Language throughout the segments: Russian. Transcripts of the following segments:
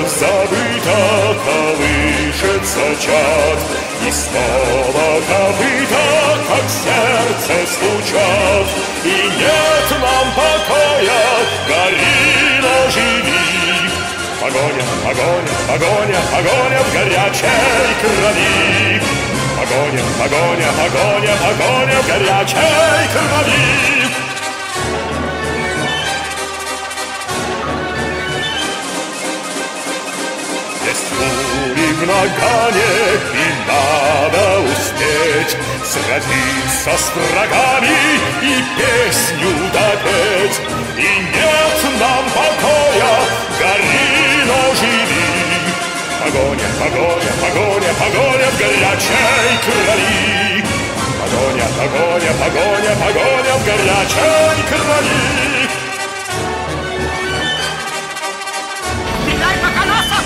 забыто колышется чад, и снова копыта, как сердце, стучат. И нет нам покоя, гори, но живи. Погоня, погоня, погоня, погоня в горячей крови. Погоня, погоня, погоня, погоня в горячей крови. Есть пули в нагане, и надо успеть сразиться с врагами и песню допеть. И нет нам покоя, гори, но живи. Погоня, погоня, погоня, погоня в горячей крови. Погоня, погоня, погоня, погоня в горячей крови. Кидай по колесам!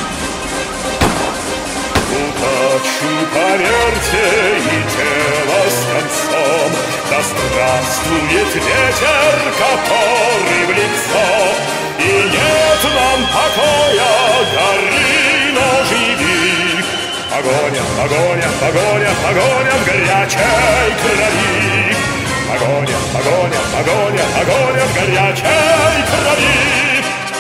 Удачу, поверьте, и дело с концом. Да здравствует ветер, который в лицо. И нет нам покоя, гори, но живи. Погоня, погоня, погоня, погоня в горячей крови. Погоня, погоня, погоня, погоня в горячей крови.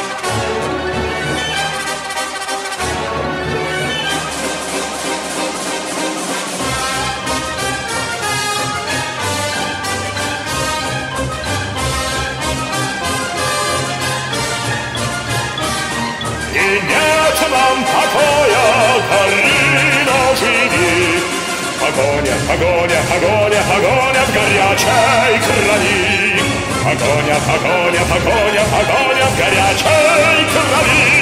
И нет нам покоя, гори, но живи. Погоня, погоня, погоня, погоня в горячей крови. Погоня, погоня, погоня, погоня в горячей крови.